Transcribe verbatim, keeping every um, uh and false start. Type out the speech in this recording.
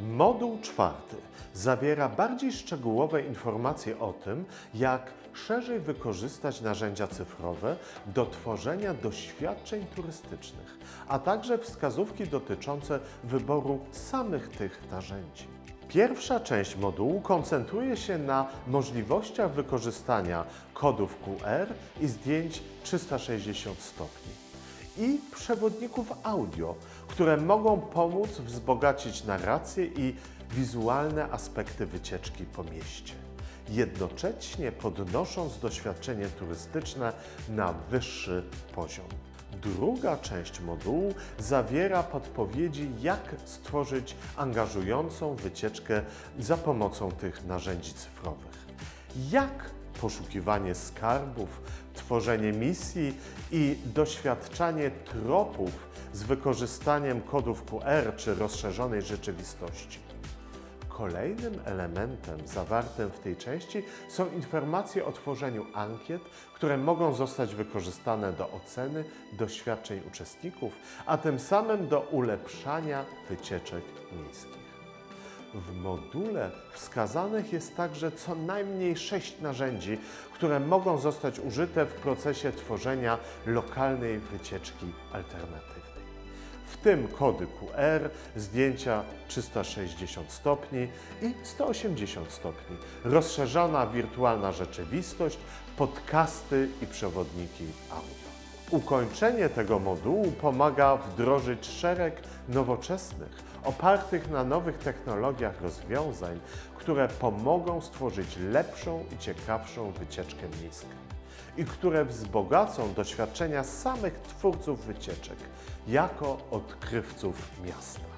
Moduł czwarty zawiera bardziej szczegółowe informacje o tym, jak szerzej wykorzystać narzędzia cyfrowe do tworzenia doświadczeń turystycznych, a także wskazówki dotyczące wyboru samych tych narzędzi. Pierwsza część modułu koncentruje się na możliwościach wykorzystania kodów Q R i zdjęć trzysta sześćdziesiąt stopni i przewodników audio, które mogą pomóc wzbogacić narrację i wizualne aspekty wycieczki po mieście, jednocześnie podnosząc doświadczenie turystyczne na wyższy poziom. Druga część modułu zawiera podpowiedzi, jak stworzyć angażującą wycieczkę za pomocą tych narzędzi cyfrowych. Jak poszukiwanie skarbów, tworzenie misji i doświadczanie tropów z wykorzystaniem kodów Q R czy rozszerzonej rzeczywistości. Kolejnym elementem zawartym w tej części są informacje o tworzeniu ankiet, które mogą zostać wykorzystane do oceny doświadczeń uczestników, a tym samym do ulepszania wycieczek miejskich. W module wskazanych jest także co najmniej sześć narzędzi, które mogą zostać użyte w procesie tworzenia lokalnej wycieczki alternatywnej. W tym kody Q R, zdjęcia trzysta sześćdziesiąt stopni i sto osiemdziesiąt stopni, rozszerzona wirtualna rzeczywistość, podcasty i przewodniki audio. Ukończenie tego modułu pomaga wdrożyć szereg nowoczesnych, opartych na nowych technologiach rozwiązań, które pomogą stworzyć lepszą i ciekawszą wycieczkę miejską i które wzbogacą doświadczenia samych twórców wycieczek jako odkrywców miasta.